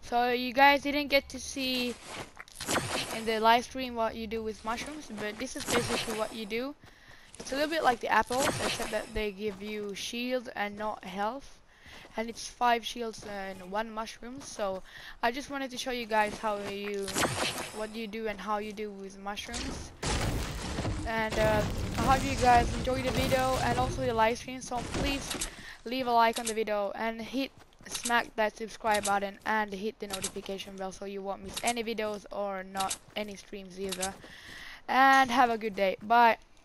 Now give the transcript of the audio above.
So you guys didn't get to see in the live stream what you do with mushrooms, but this is basically what you do. It's a little bit like the apples, except that they give you shield and not health. And it's 5 shields and 1 mushroom. So I just wanted to show you guys what you do and how you do with mushrooms. And I hope you guys enjoy the video and also the live stream. So please leave a like on the video and smack that subscribe button and hit the notification bell so you won't miss any videos or not any streams either. And have a good day. Bye.